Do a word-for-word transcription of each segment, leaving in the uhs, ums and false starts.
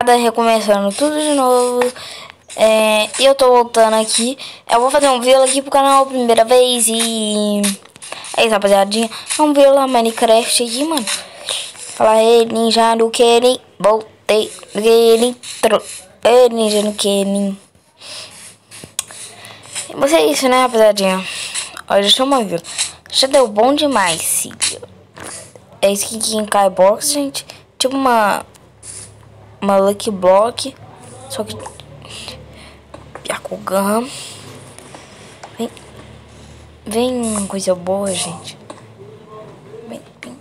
nada, recomeçando tudo de novo. É, eu tô voltando aqui. Eu vou fazer um vídeo aqui pro canal a primeira vez. E é isso, rapaziadinha. Vamos ver lá Minecraft aqui, mano. Fala aí, ninja no Kenin. Voltei no Kenin. Ei, ninja no Kenin. Mas é isso, né, rapaziadinha? Olha, deixa eu ver. Já deu bom demais, sim. É skin aqui em Skybox, gente. Tipo uma Uma Lucky Block. Só que Byakugan. Vem. Vem coisa boa, gente. Vem, vem.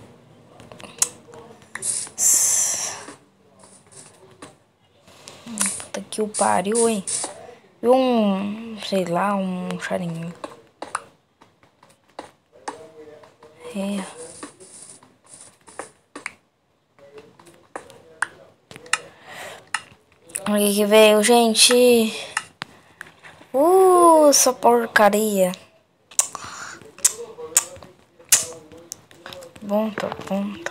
Puta que o pariu, hein. E um, sei lá, um charinho. É. Olha que veio, gente. Uh, essa porcaria. Bom, tá bom, tá.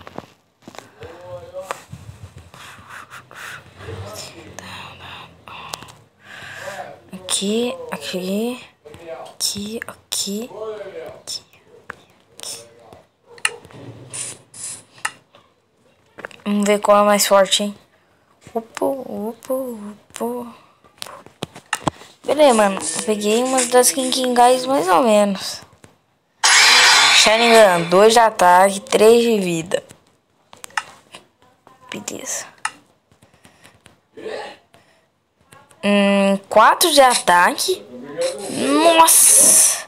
Aqui, aqui, aqui, aqui, aqui, aqui. Vamos ver qual é mais forte, hein? Upo, upo, upo. Beleza, mano. Eu peguei umas das Kinkingais mais ou menos. Sharingan, dois de ataque, três de vida. Beleza. Hum, quatro de ataque. Nossa.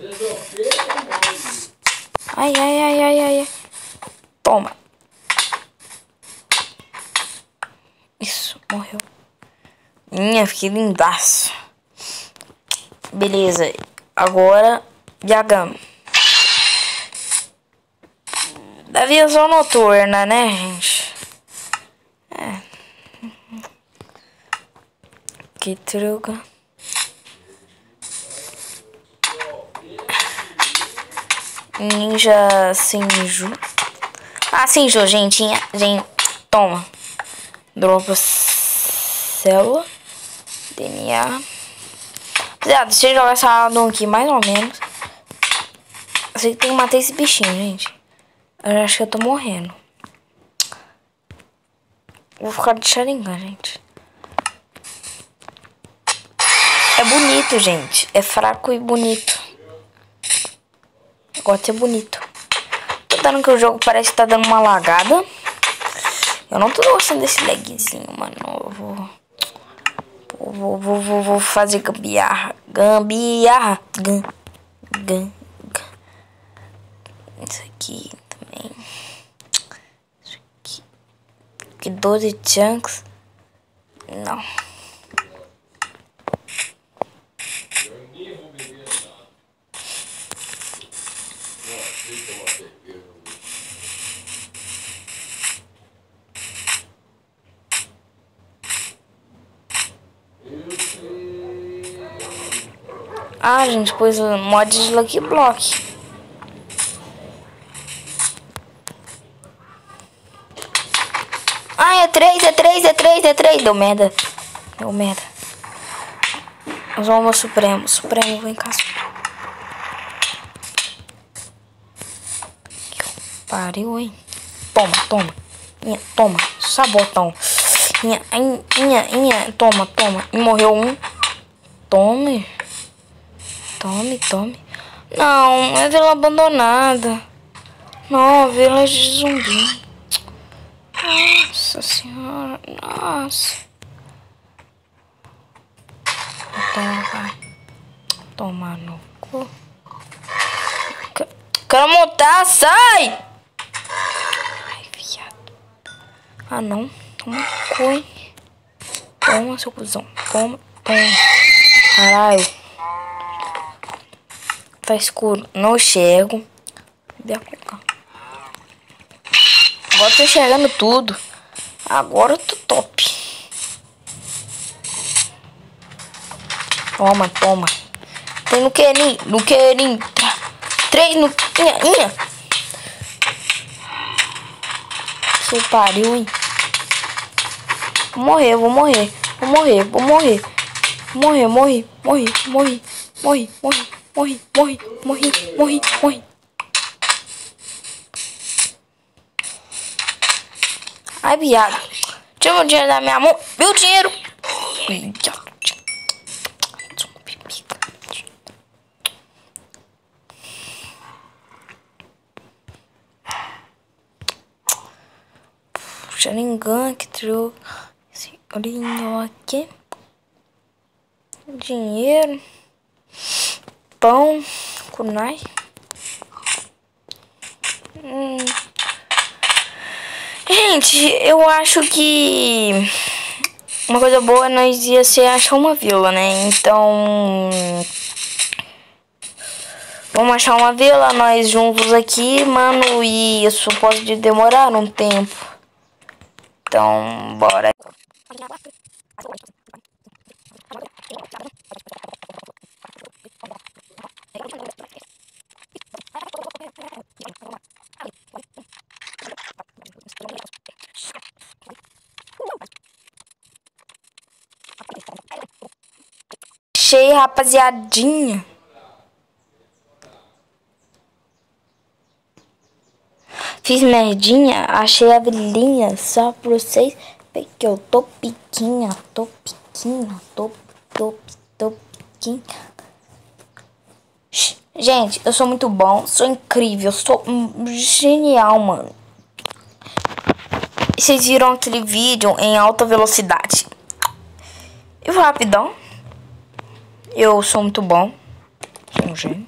Ai, ai, ai, ai, ai. Toma. Isso, morreu. Minha, fiquei lindaço. Beleza. Agora, Diagam. Da visão noturna, né, gente? É. Que truca. Ninja Sinju. Ah, Sinju, gente. Gente, toma. Dropa célula. D N A. Rapaziada, deixa eu jogar essa Addon aqui mais ou menos. Eu sei que tem que matar esse bichinho, gente. Eu acho que eu tô morrendo. Vou ficar de Sharingan, gente. É bonito, gente. É fraco e bonito. Eu gosto de ser bonito. Tô dando que o jogo parece que tá dando uma lagada. Eu não tô gostando desse lagzinho, mano. Eu vou... Vou, vou, vou, vou fazer gambiarra. Gambiarra. Gam, gam, gam. Isso aqui também. Isso aqui. Que doze chunks. Não. Ah, gente, pôs o mod de Lucky Block. Ah, é três, é três, é três, é três. Deu merda. Deu merda. Nós vamos ao Supremo. Supremo, vem cá. Pariu, hein? Toma, toma. Inha, toma. Sabotão. Inha, inha, inha. Toma, toma. E morreu um. Tome. Tome, tome. Não, é vila abandonada. Não, vila de zumbi. Nossa senhora, nossa. Toma, vai. Toma no cu. Quero montar, sai! Ai, viado. Ah, não. Toma cu, hein. Toma, seu cuzão. Toma, toma. Caralho. Tá escuro, não enxergo. Agora eu tô enxergando tudo. Agora eu tô top. Toma, toma. Tem no Kenin, no Kenin. Três no... Inha, inha. Que pariu, hein. Vou morrer, vou morrer. Vou morrer, vou morrer. Morrer, morri, morri, morri, morri, morri, morri, morri, morri, morri, morri. Ai, viado. Tira o dinheiro da minha mão. Meu dinheiro. Sharingan que trouxe esse olhinho aqui. Dinheiro. Pão. Kunai. Hum. Gente, eu acho que uma coisa boa nós ia ser achar uma vila, né? Então vamos achar uma vila, nós juntos aqui, mano. E isso pode demorar um tempo. Então, bora. Cheio, rapaziadinha. Fiz merdinha, achei a vilinha só pra vocês ver que eu tô piquinha, tô piquinha, tô, tô, tô piquinha. Gente, eu sou muito bom, sou incrível, sou genial, mano. Vocês viram aquele vídeo em alta velocidade? E o rapidão? Eu sou muito bom, sou um gênio.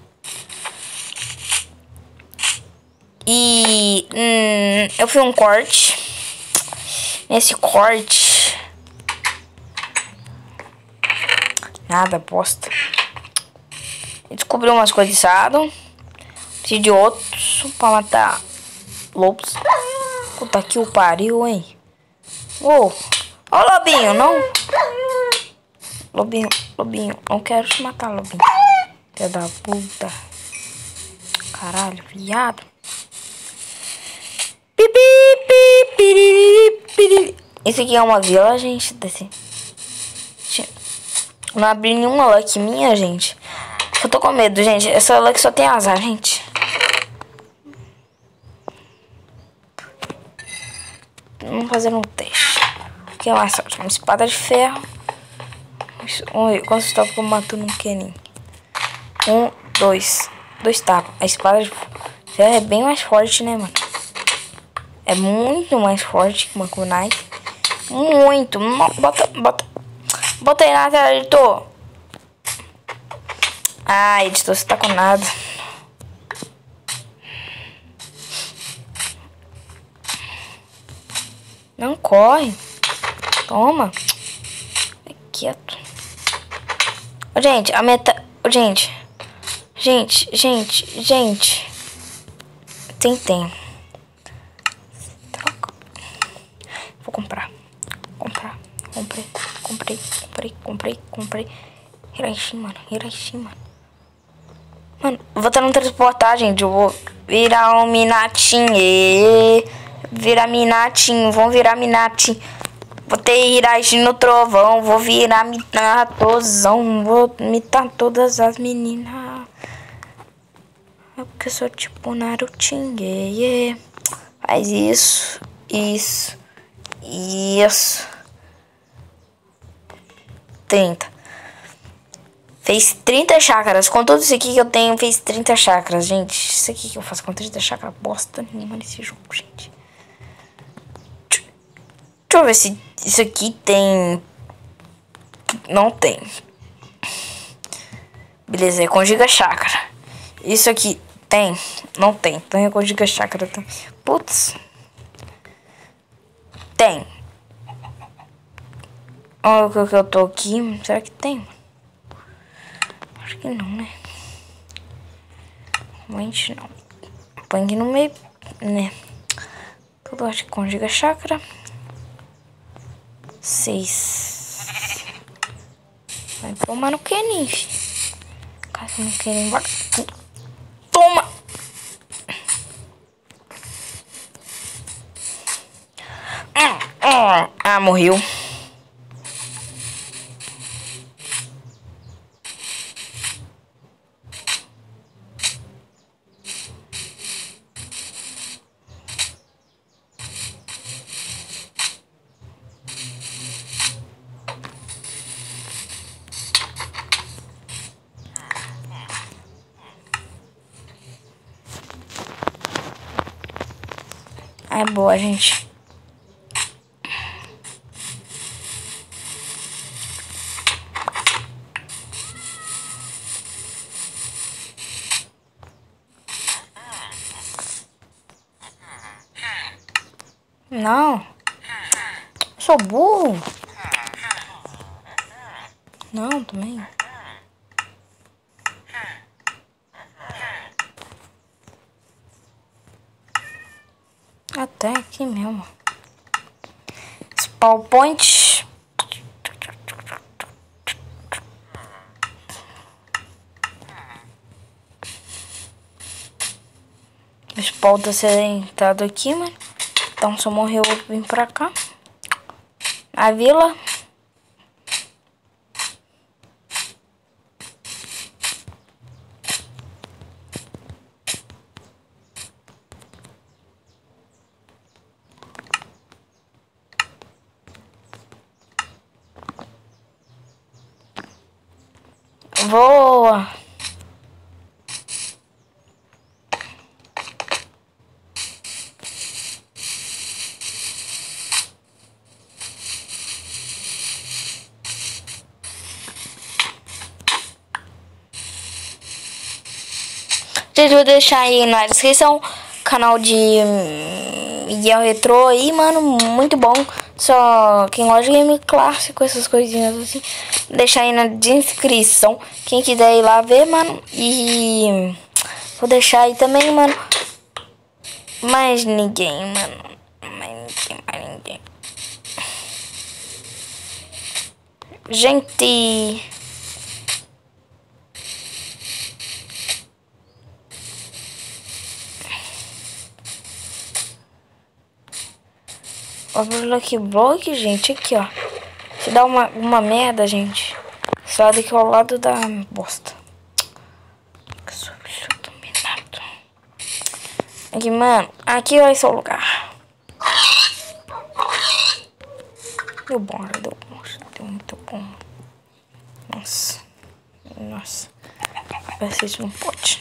E hum, eu fiz um corte. Nesse corte nada, bosta. Eu descobri umas coisas erradas. Preciso de outros pra matar lobos. Puta que o pariu, hein. Ô, ó o lobinho, não? Lobinho, lobinho, não quero te matar, lobinho. Filha da puta. Caralho, viado. Isso aqui é uma vila, gente. Desse. Não abri nenhuma luck minha, gente. Eu tô com medo, gente. Essa luck só tem azar, gente. Vamos fazer um teste. O que é mais sorte? Uma espada de ferro. Vamos ver quantos tapas eu mato no Kenin. Um, dois. Dois tapas. A espada de ferro é bem mais forte, né, mano? É muito mais forte que uma kunai. Muito. Bota, bota. Bota aí na tela, editor. Ah, editor, você tá com nada. Não corre. Toma. Fica quieto. Gente, a meta... Gente. Gente, gente, gente. Tem, tem. Vou comprar. Comprar. Comprei. Comprei. Comprei. Comprei. Comprei. Hiraishi, mano. Hiraishi, mano. Mano, eu vou tentar transportar, gente. Eu vou virar um Minatin. E... Virar Minatin. Vamos virar Minatin. Vou ter Hiraishi no trovão. Vou virar Minatozão. Vou imitar todas as meninas. É porque eu sou tipo Narutinho. Yeah. Faz isso. Isso. Isso. trinta. Fez trinta chácaras. Com tudo isso aqui que eu tenho, fez trinta chácaras, gente. Isso aqui que eu faço com trinta chácaras, bosta nenhuma nesse jogo, gente. Deixa eu ver se isso aqui tem... Não tem. Beleza, é com giga chácara. Isso aqui tem? Não tem. Então é com giga chácara também. Putz. Tem. Olha o que eu tô aqui. Será que tem? Acho que não, né? Realmente não. Põe aqui no meio, né? Tudo acho que com giga chácara. Seis. Vai tomar no Kenin, filho. Caso não Kenin, vai. Toma! Hum, hum. Ah, morreu. É boa, gente. Não. Eu sou burro. Não, também. Até aqui mesmo. Spawn point. O spawn tá sentado aqui, mano. Então se eu morrer eu vou vir pra cá. A vila. Voa! Gente, vou deixar aí na descrição canal de Miguel Retro aí, mano, muito bom. Só quem gosta de game clássico, essas coisinhas assim, deixar aí na descrição. Quem quiser ir lá ver, mano. E vou deixar aí também, mano. Mais ninguém, mano. Mais ninguém, mais ninguém. Gente. Olha o Lucky Block, gente, aqui, ó. Se dá uma, uma merda, gente. Esse lado aqui é o lado da bosta. Que sou filho dominado. Aqui, mano. Aqui vai ser o lugar. Deu bom, deu bom. Deu muito bom. Nossa. Nossa. Vai ser isso, não pode.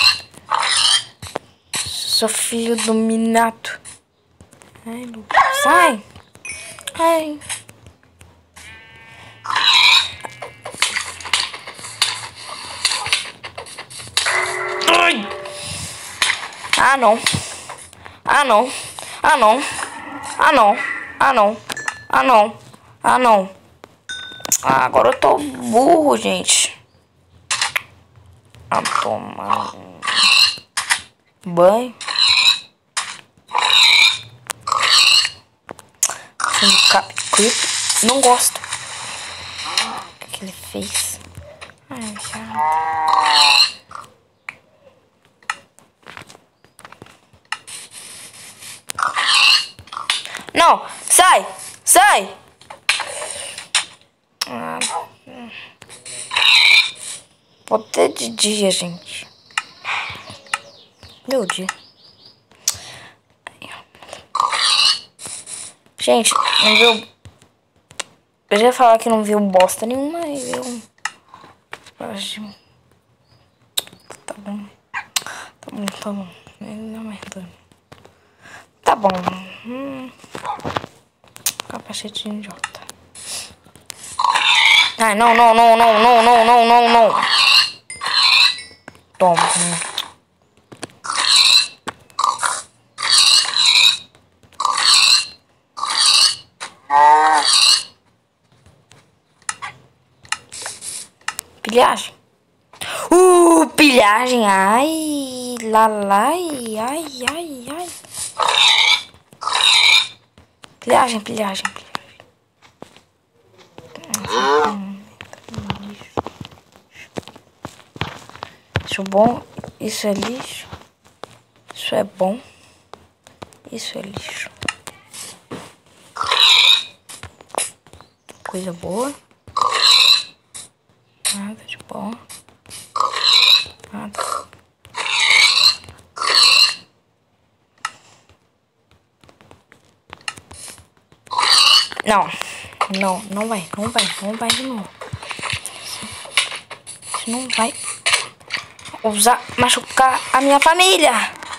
Sou filho dominado. Ai, Lucas. Sai! Ai! Ai! Ah, não! Ah, não! Ah, não! Ah, não! Ah, não! Ah, não! Ah, não! Ah, agora eu tô burro, gente. Ah, toma banho. Cap Creep. Não gosto. O que ele fez? Ai, já. Não! Sai! Sai! Ah, pode ter de dia, gente. Deu dia. Gente, não viu. Eu já ia falar que não viu bosta nenhuma, mas viu. Tá bom. Tá bom, tá bom. Não merda. Tá bom. Hum. Capacete idiota. Ai, não, não, não, não, não, não, não, não, não. Toma. Pilhagem. Uh, pilhagem. Ai, lá, lá, ai, ai, ai. Pilhagem, pilhagem, pilhagem. Isso é bom, isso é lixo. Isso é bom. Isso é lixo. coisa boa. Nada de bom. Nada. Não. Não, não vai. Não vai. Não vai de novo. Isso não vai usar, machucar a minha família.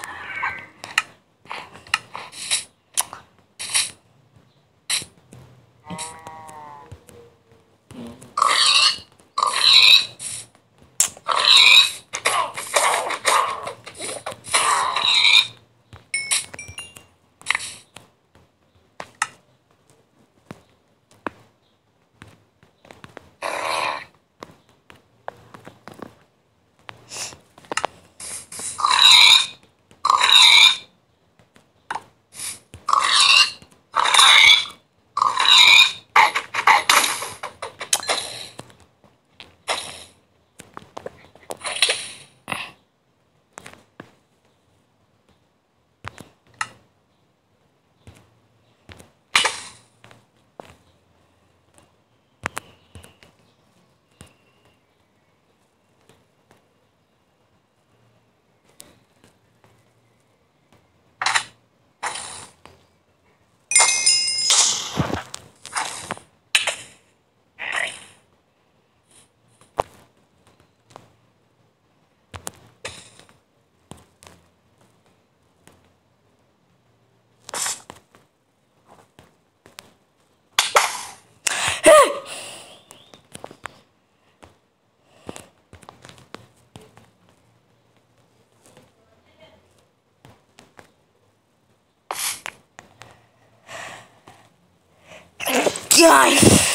Ai.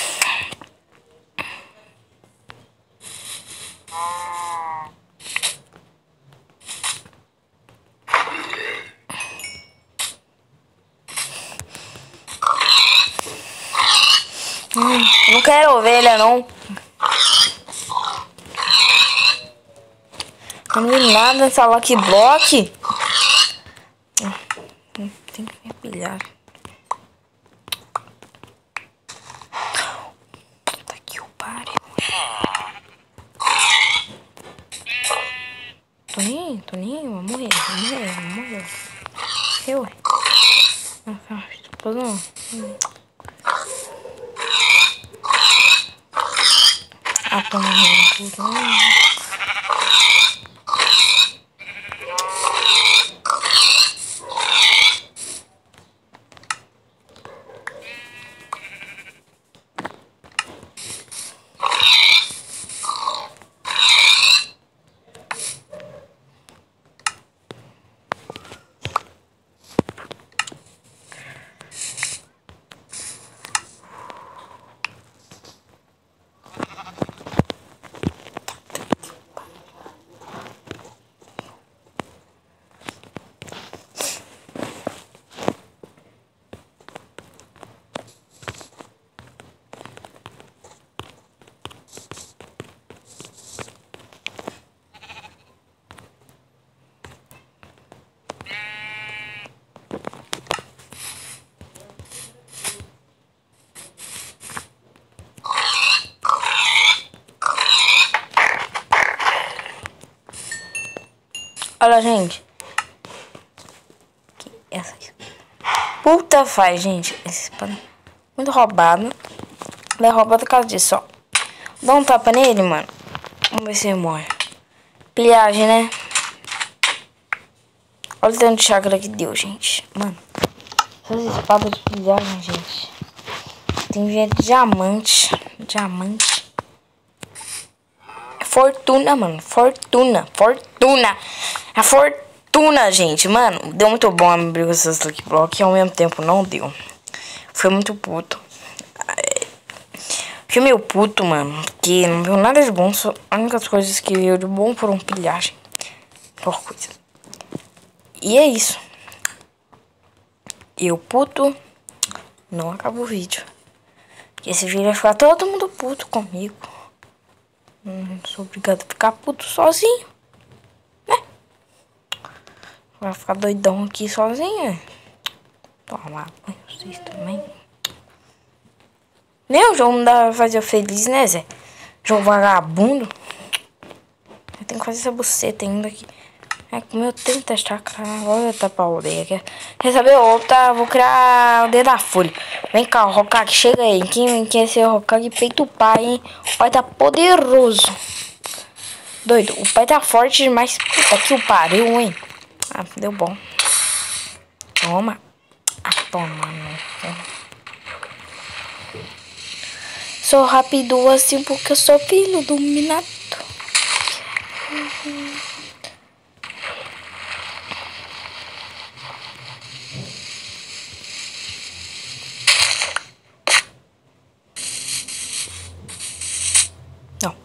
Hum, não quero ovelha, não. Não vi nada nessa Lucky Block. Hum, tem que me pilhar. Puta que o pariu. Toninho, Toninho, vai morrer, vai morrer, vai morrer. Eu, não, não, não. Ah, tô morrendo tudo. Olha, gente. Que essa aqui. Puta faz, gente. Esse pano muito roubado. Ele é roubado por causa disso, ó. Dá um tapa nele, mano. Vamos ver se ele morre. Pilhagem, né? Olha o tanto de chácara que deu, gente. Mano. Essas espadas de pilhagem, gente. Tem gente diamante. Diamante. É fortuna, mano. Fortuna. Fortuna. A fortuna, gente. Mano, deu muito bom abrir com essas Lucky Block. E ao mesmo tempo não deu. Foi muito puto. Fiquei meio puto, mano. Que não viu nada de bom. Só as únicas coisas que veio de bom foram pilhagem. Por coisa. E é isso. Eu puto. Não acaba o vídeo. Porque esse vídeo vai ficar todo mundo puto comigo. Não sou obrigado a ficar puto sozinho. Né? Vai ficar doidão aqui sozinho. Toma banho, vocês também. Nem o jogo não dá pra fazer eu feliz, né, Zé? Jogo vagabundo. Eu tenho que fazer essa buceta ainda aqui. É, como eu tenho que testar, cara. Agora eu tapar o dedo aqui. Quer saber? Eu tá, vou criar o dedo da folha. Vem cá, o Hokage, chega aí. Quem quer ser o Hokage? Peita o pai, hein? O pai tá poderoso. Doido, o pai tá forte demais. Puta que o pariu, hein? Ah, deu bom. Toma. Ah, toma, não. Sou rápido assim porque eu sou filho do Minato. Uhum. Não.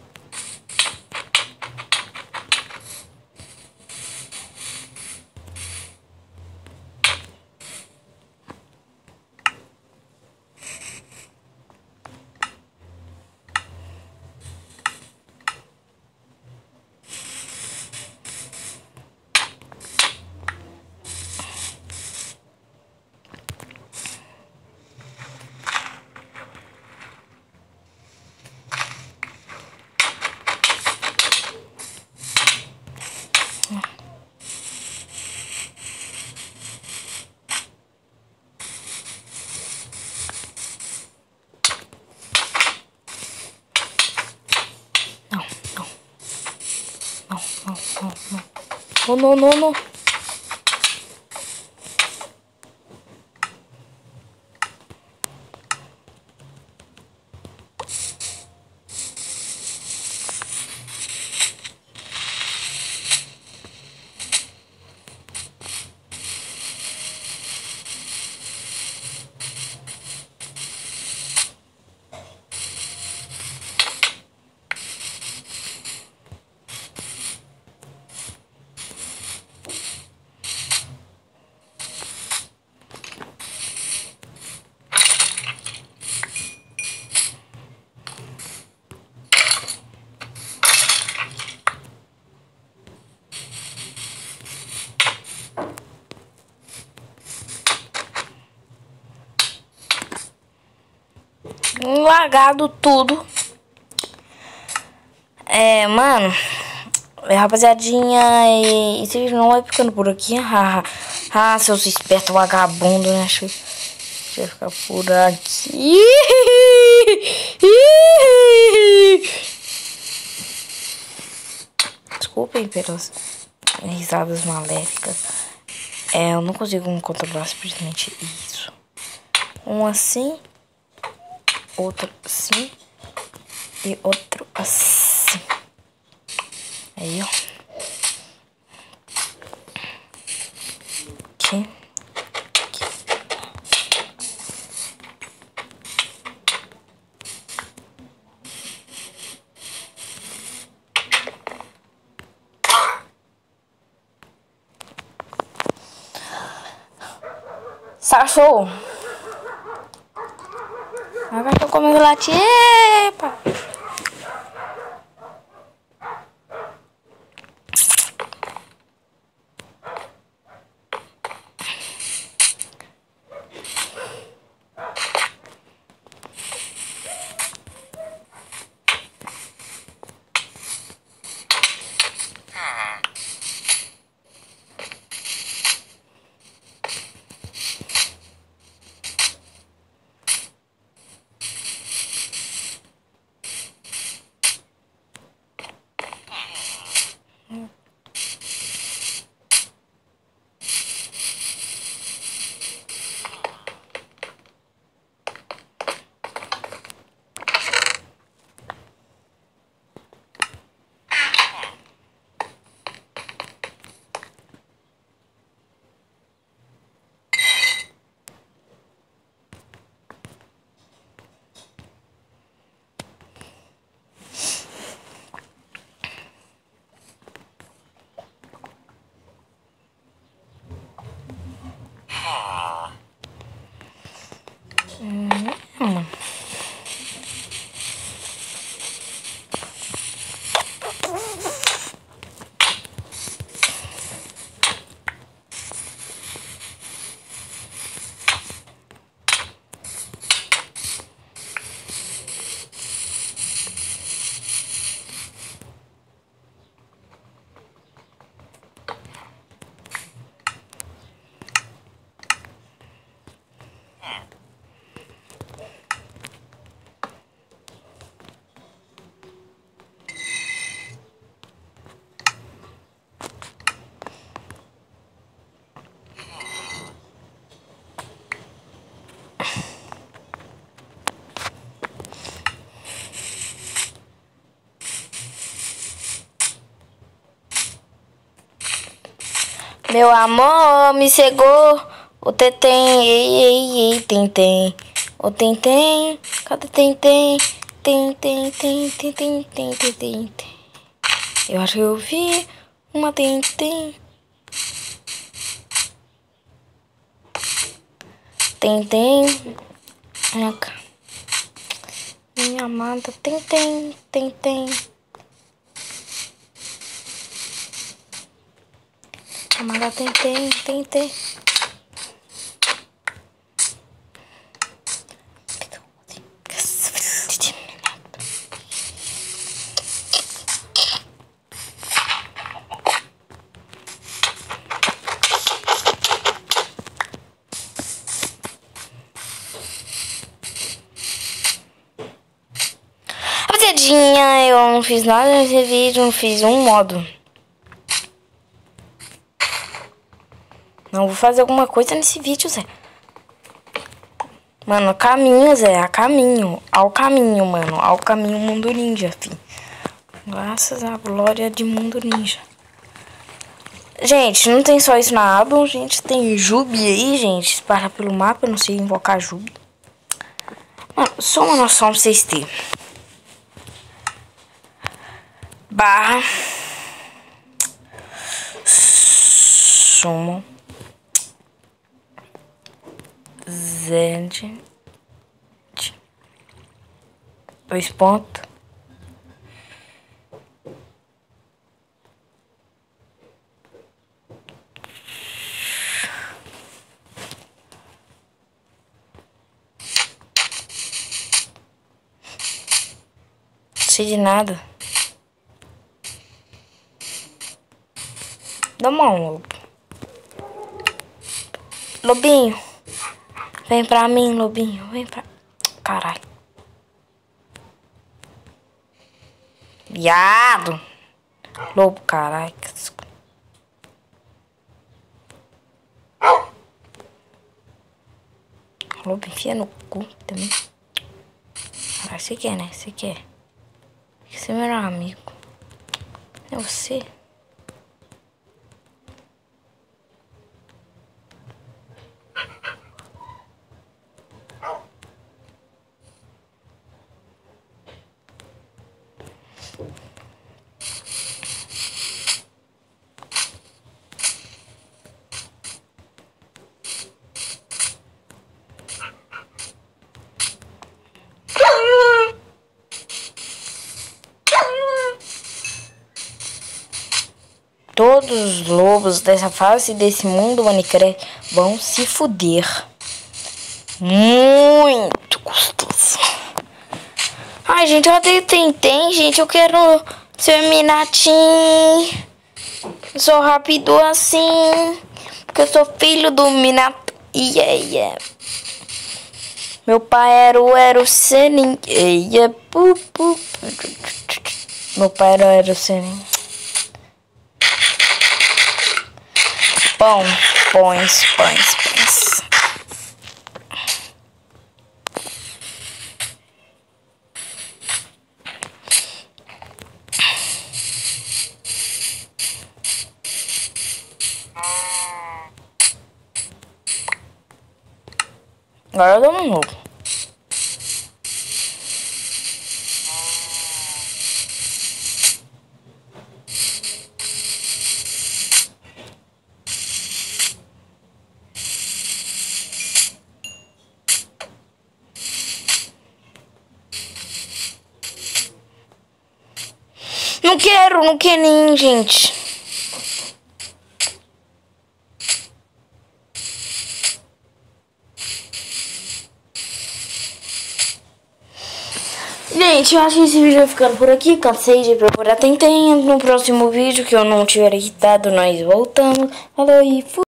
Não, não, não, não. Lagado tudo. É, mano. É, rapaziadinha, e, e vocês não vai ficando por aqui. Ah, ah, seus espertos vagabundos, né? Deixa eu, deixa eu ficar por aqui. Desculpem pelas risadas maléficas. É, eu não consigo me controlar, simplesmente isso. Um assim, outro assim e outro assim. Aí, ó. Aqui. Aqui. Cachorro. Agora eu tô comendo latinha. Epa! Meu amor me cegou. O tentem, ei, ei, ei, tentem. O tentem, cadê tentem? Tem, tem, tem, tem, tem, tem, tem, tem. Eu acho que eu vi uma tentem. Tentem. Minha, minha amada, tentem, tentem. Amada, tentem, tentem. Rapaziadinha, eu não fiz nada nesse vídeo, não fiz um modo. Não vou fazer alguma coisa nesse vídeo, Zé. Mano, caminho, Zé, a caminho. Ao caminho, mano. Ao caminho Mundo Ninja, fi. Graças à glória de Mundo Ninja. Gente, não tem só isso na aba, gente. Tem Jubi aí, gente. Espalha pelo mapa, eu não sei invocar Jubi. Mano, só uma noção pra vocês terem. Barra. Sumo. Zed. Dois pontos. Não sei de nada. Dá uma mão, lobo. Lobinho. Vem pra mim, lobinho. Vem pra... Caralho. Viado. Lobo, caralho. Lobo, enfia no cu também. Caralho, você quer, né? Você quer. Você é meu amigo. É você. Todos os lobos dessa face desse mundo Minecraft vão se fuder. Muito gostoso. Ai, gente, eu odeio Tentem, gente. Eu quero ser Minatim. Eu sou rápido assim. Porque eu sou filho do Minato. Yeah, yeah. Meu pai era o Ero Senin. Yeah, pu, pu. Meu pai era o Ero Senin. Pão, pães, pães, pães. Agora eu dou um novo. Não quero, não quero nem, gente. Gente, eu acho que esse vídeo vai ficando por aqui. Cansei de procurar Tentem. No próximo vídeo que eu não tiver editado, nós voltamos. Falou e fui.